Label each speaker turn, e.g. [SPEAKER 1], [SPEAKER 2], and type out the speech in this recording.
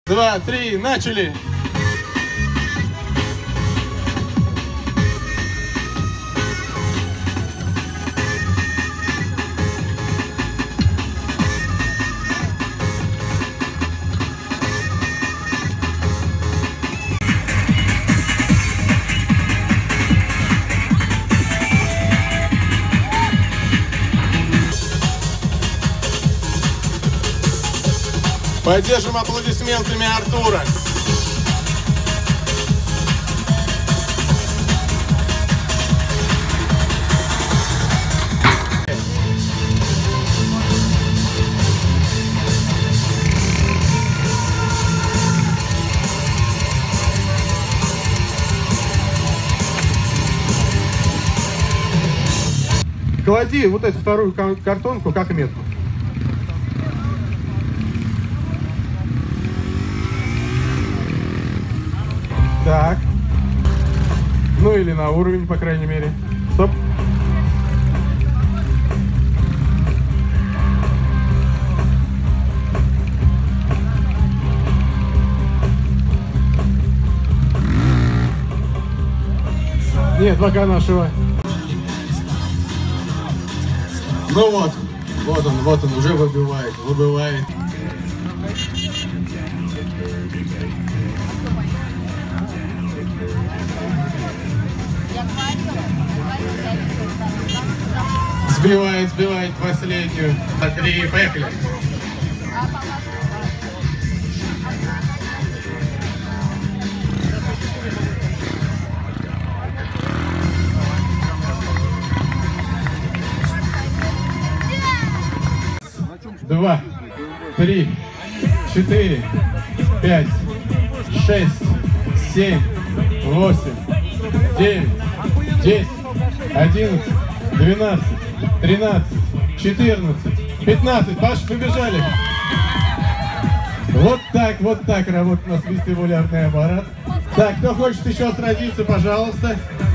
[SPEAKER 1] 2, 3, начали! Поддержим аплодисментами Артура. Клади вот эту вторую картонку как метку. Так. Ну или на уровень, по крайней мере. Стоп. Нет, пока нашего. Ну вот он уже выбивает. Сбивает последнюю. 3, поехали. Два, 3, 4, 5, 6, 7, 8, 9, 10, 11, 12, 13, 14, 15. Паш, побежали. Вот так работает у нас вестибулярный аппарат. Так, кто хочет еще сразиться, пожалуйста.